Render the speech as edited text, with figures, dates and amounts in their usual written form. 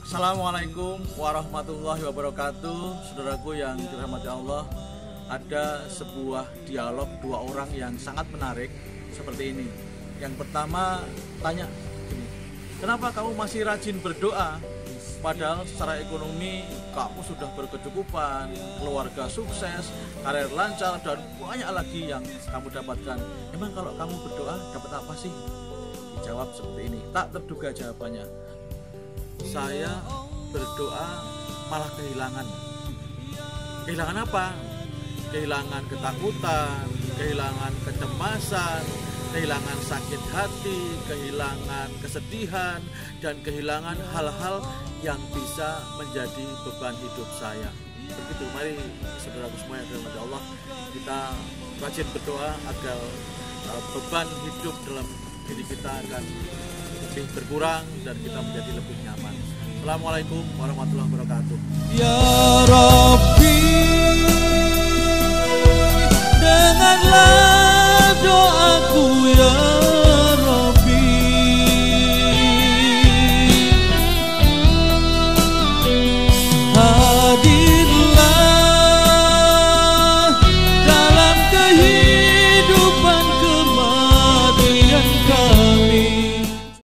Assalamualaikum warahmatullahi wabarakatuh. Saudaraku yang dirahmati Allah, ada sebuah dialog dua orang yang sangat menarik seperti ini. Yang pertama tanya gini, kenapa kamu masih rajin berdoa? Padahal secara ekonomi kamu sudah berkecukupan, keluarga sukses, karir lancar, dan banyak lagi yang kamu dapatkan. Emang kalau kamu berdoa dapat apa sih? Dijawab seperti ini, tak terduga jawabannya. Saya berdoa malah kehilangan. Kehilangan apa? Kehilangan ketakutan, kehilangan kecemasan, kehilangan sakit hati, kehilangan kesedihan, dan kehilangan hal-hal yang bisa menjadi beban hidup saya. Begitu, mari saudaraku semua yang dirahmati Allah, kita rajin berdoa agar beban hidup dalam diri kita akan lebih berkurang dan kita menjadi lebih nyaman. Assalamualaikum warahmatullahi wabarakatuh. Ya Rabbi.